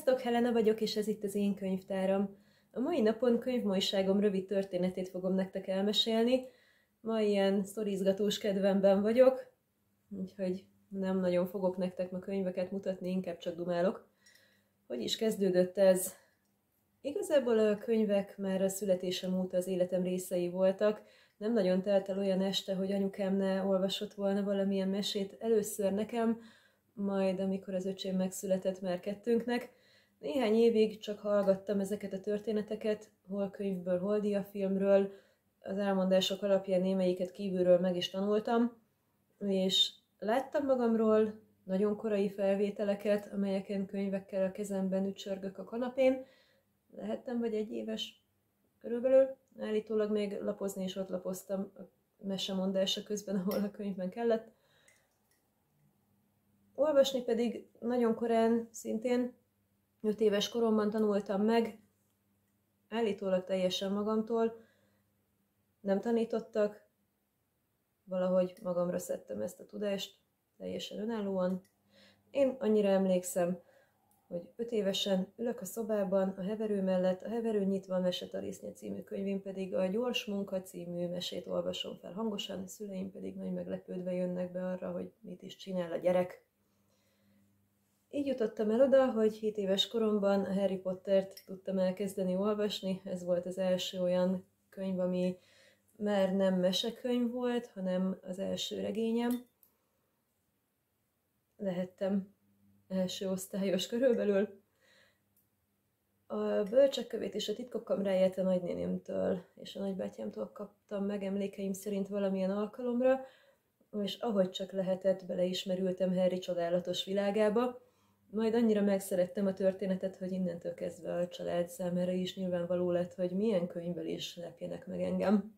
Sziasztok, Helena vagyok, és ez itt az én könyvtáram. A mai napon könyvmolyságom rövid történetét fogom nektek elmesélni. Ma ilyen sztorizgatós kedvemben vagyok, úgyhogy nem nagyon fogok nektek ma könyveket mutatni, inkább csak dumálok. Hogy is kezdődött ez? Igazából a könyvek már a születésem óta az életem részei voltak. Nem nagyon telt el olyan este, hogy anyukám ne olvasott volna valamilyen mesét először nekem, majd amikor az öcsém megszületett már kettőnknek. Néhány évig csak hallgattam ezeket a történeteket, hol könyvből, hol diafilmről, az elmondások alapján némelyiket kívülről meg is tanultam, és láttam magamról nagyon korai felvételeket, amelyeken könyvekkel a kezemben ücsörgök a kanapén. Lehettem vagy 1 éves körülbelül, állítólag még lapozni is ott lapoztam a mesemondása közben, ahol a könyvben kellett. Olvasni pedig nagyon korán, szintén 5 éves koromban tanultam meg, állítólag teljesen magamtól, nem tanítottak, valahogy magamra szedtem ezt a tudást, teljesen önállóan. Én annyira emlékszem, hogy 5 évesen ülök a szobában, a heverő mellett, a heverő nyitva, Mesetarisznya című könyvén pedig a Gyors munka című mesét olvasom fel hangosan, a szüleim pedig nagy meglepődve jönnek be arra, hogy mit is csinál a gyerek. Így jutottam el oda, hogy 7 éves koromban a Harry Pottert tudtam elkezdeni olvasni. Ez volt az első olyan könyv, ami már nem mesekönyv volt, hanem az első regényem. Lehettem első osztályos körülbelül. A bölcsekkövét és a titkok kamráját a nagynénémtől és a nagybátyámtól kaptam meg emlékeim szerint valamilyen alkalomra, és ahogy csak lehetett, beleismerültem Harry csodálatos világába. Majd annyira megszerettem a történetet, hogy innentől kezdve a család számára is nyilvánvaló lett, hogy milyen könyvből is lepjenek meg engem.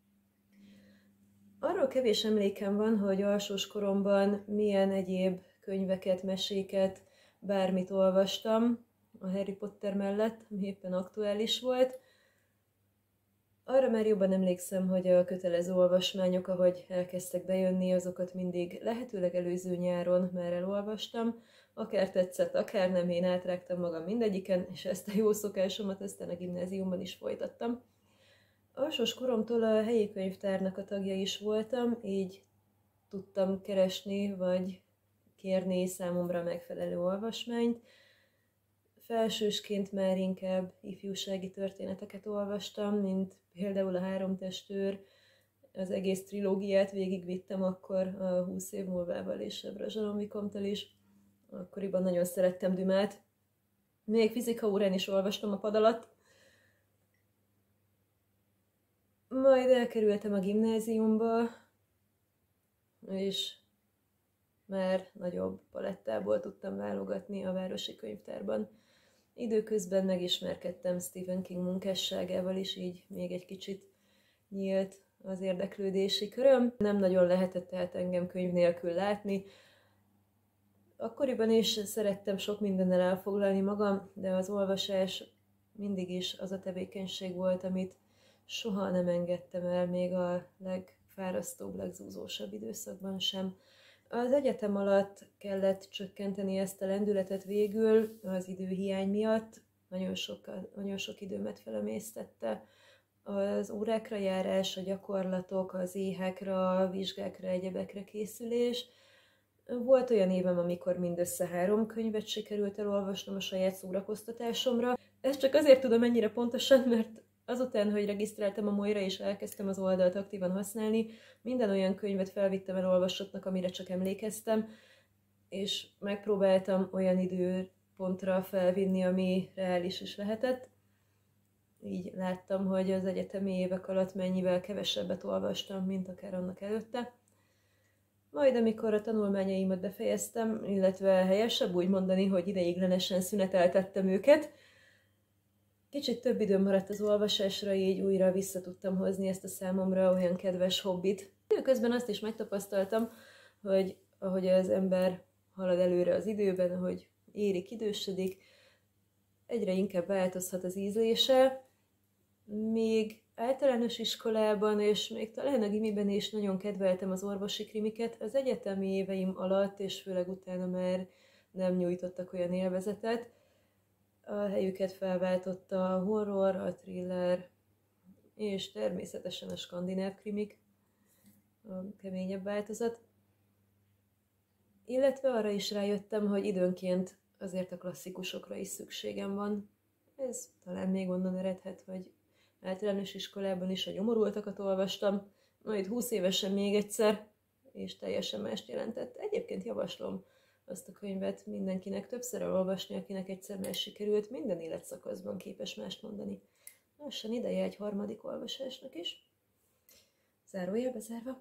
Arról kevés emlékem van, hogy alsós koromban milyen egyéb könyveket, meséket, bármit olvastam a Harry Potter mellett, ami éppen aktuális volt. Arra már jobban emlékszem, hogy a kötelező olvasmányok, ahogy elkezdtek bejönni, azokat mindig lehetőleg előző nyáron már elolvastam. Akár tetszett, akár nem, én átrágtam magam mindegyiken, és ezt a jó szokásomat aztán a gimnáziumban is folytattam. Alsós koromtól a helyi könyvtárnak a tagja is voltam, így tudtam keresni, vagy kérni számomra megfelelő olvasmányt. Felsősként már inkább ifjúsági történeteket olvastam, mint például a 3 testőr, az egész trilógiát végigvittem akkor a 20 év múlvával és a Brazsalom Vikomttal is. Akkoriban nagyon szerettem Dumát. Még fizika órán is olvastam a pad alatt. Majd elkerültem a gimnáziumba, és már nagyobb palettából tudtam válogatni a városi könyvtárban. Időközben megismerkedtem Stephen King munkásságával is, így még egy kicsit nyílt az érdeklődési köröm. Nem nagyon lehetett tehát engem könyv nélkül látni. Akkoriban is szerettem sok mindennel elfoglalni magam, de az olvasás mindig is az a tevékenység volt, amit soha nem engedtem el, még a legfárasztóbb, legzúzósabb időszakban sem. Az egyetem alatt kellett csökkenteni ezt a lendületet végül az időhiány miatt, nagyon sok időmet felemésztette. Az órákra járás, a gyakorlatok, az éhekra, a vizsgákra, egyebekre készülés. Volt olyan évem, amikor mindössze 3 könyvet sikerült elolvasnom a saját szórakoztatásomra. Ezt csak azért tudom ennyire pontosan, mert azután, hogy regisztráltam a Molyra és elkezdtem az oldalt aktívan használni, minden olyan könyvet felvittem elolvasottnak, amire csak emlékeztem, és megpróbáltam olyan időpontra felvinni, ami reális is lehetett. Így láttam, hogy az egyetemi évek alatt mennyivel kevesebbet olvastam, mint akár annak előtte. Majd amikor a tanulmányaimat befejeztem, illetve helyesebb úgy mondani, hogy ideiglenesen szüneteltettem őket, kicsit több időm maradt az olvasásra, így újra vissza tudtam hozni ezt a számomra olyan kedves hobbit. Időközben azt is megtapasztaltam, hogy ahogy az ember halad előre az időben, ahogy érik, idősödik, egyre inkább változhat az ízlése. Még általános iskolában, és még talán a gimiben is nagyon kedveltem az orvosi krimiket. Az egyetemi éveim alatt, és főleg utána már nem nyújtottak olyan élvezetet. A helyüket felváltotta a horror, a thriller, és természetesen a skandináv krimik, a keményebb változat. Illetve arra is rájöttem, hogy időnként azért a klasszikusokra is szükségem van. Ez talán még onnan eredhet, hogy általános iskolában is a nyomorultakat olvastam, majd 20 évesen még egyszer, és teljesen mást jelentett. Egyébként javaslom azt a könyvet mindenkinek többször elolvasni, akinek egyszer más sikerült, minden életszakaszban képes mást mondani. Lassan ideje egy harmadik olvasásnak is. Zárójelbe zárva.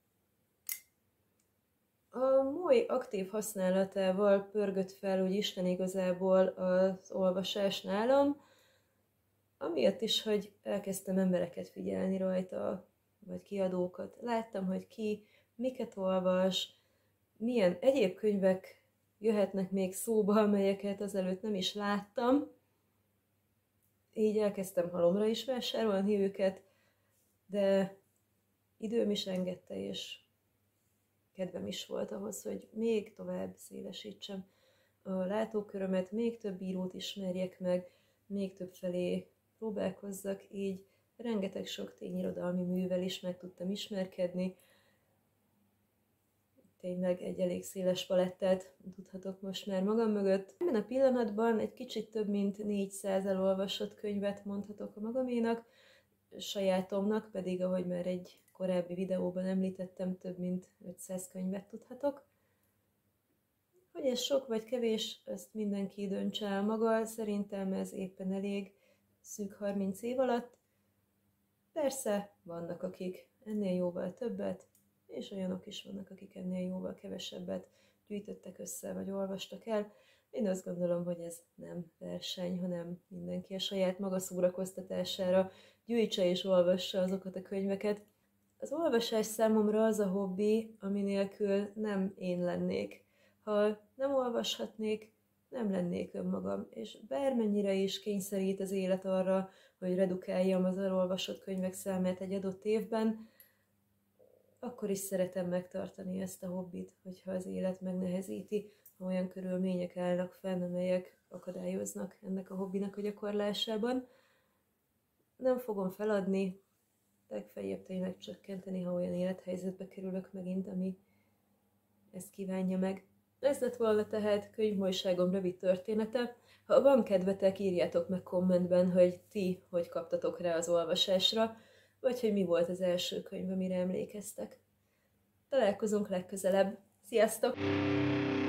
A moly aktív használatával pörgött fel úgy Isten igazából az olvasás nálam, amiatt is, hogy elkezdtem embereket figyelni rajta, vagy kiadókat. Láttam, hogy ki miket olvas, milyen egyéb könyvek jöhetnek még szóba, amelyeket azelőtt nem is láttam. Így elkezdtem halomra is vásárolni őket, de időm is engedte, és kedvem is volt ahhoz, hogy még tovább szélesítsem a látókörömet, még több írót ismerjek meg, még több felé próbálkozzak, így rengeteg sok tényirodalmi művel is meg tudtam ismerkedni. Tényleg egy elég széles palettát tudhatok most már magam mögött. Ebben a pillanatban egy kicsit több mint 400 elolvasott könyvet mondhatok a magaménak, sajátomnak pedig, ahogy már egy korábbi videóban említettem, több mint 500 könyvet tudhatok. Hogy ez sok vagy kevés, ezt mindenki döntse el maga, szerintem ez éppen elég szűk 30 év alatt. Persze vannak, akik ennél jóval többet, és olyanok is vannak, akik ennél jóval kevesebbet gyűjtöttek össze, vagy olvastak el. Én azt gondolom, hogy ez nem verseny, hanem mindenki a saját maga szórakoztatására gyűjtse és olvassa azokat a könyveket. Az olvasás számomra az a hobbi, ami nélkül nem én lennék. Ha nem olvashatnék, nem lennék önmagam, és bármennyire is kényszerít az élet arra, hogy redukáljam az elolvasott könyvek számát egy adott évben, akkor is szeretem megtartani ezt a hobbit, hogyha az élet megnehezíti, ha olyan körülmények állnak fenn, amelyek akadályoznak ennek a hobbinak a gyakorlásában. Nem fogom feladni, legfeljebb tényleg csökkenteni, ha olyan élethelyzetbe kerülök megint, ami ezt kívánja meg. Ez lett volna tehát könyvmolyságom rövid története. Ha van kedvetek, írjátok meg kommentben, hogy ti hogy kaptatok rá az olvasásra, vagy hogy mi volt az első könyv, amire emlékeztek. Találkozunk legközelebb. Sziasztok!